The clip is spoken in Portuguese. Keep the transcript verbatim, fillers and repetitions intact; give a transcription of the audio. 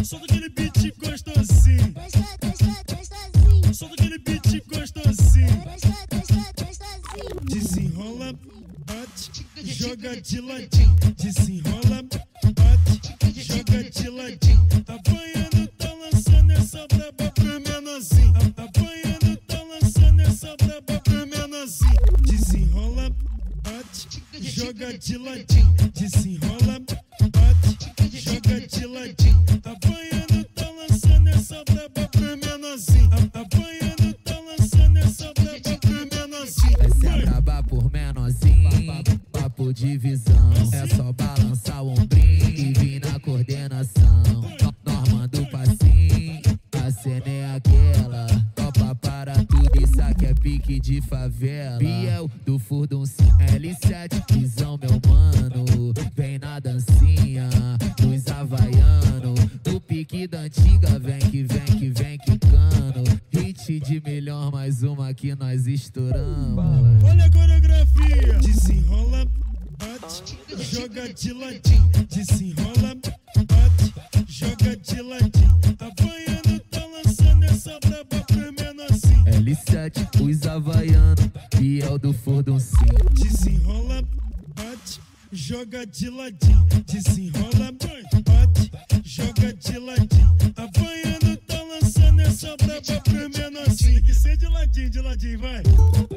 Solta aquele beat gostosinho. Solta aquele beat gostosinho. Desenrola, bate, joga de ladinho. Desenrola, bate, joga de ladinho. Havaiano tá lançando essa braba pro menorzinho. Havaiano tá lançando essa braba pro menorzinho. Desenrola, bate, joga de ladinho. Desenrola, bate, joga de ladinho. Havaiano tá lançando essa braba pro menorzinho. Havaiano tá lançando essa braba pro menorzinho. Essa é braba por menorzinho, papo de visão. É só balançar o ombrinho e vir na coordenação. Norma do passinho, a cena é aquela. Topa para tudo, isso aqui é pique de favela. Biel do Furduncinho, L sete, visão meu mano. Vem na dancinha, dos havaianos. Do pique da antiga, vem que vem que vem quicando. Hit de melhor, mais uma que nós estouramos. Olha a coreografia. Desenrola, bate, joga de ladinho. Desenrola, bate, joga de ladinho. Havaiano tá lançando essa braba pro menorzinho. L sete, os havaianos, Biel do Furduncinho. Desenrola, bate, joga de ladinho. Desenrola, bate, joga de ladinho. Havaiano tá lançando essa braba pro menorzinho. Que ser de ladinho, de ladinho, vai.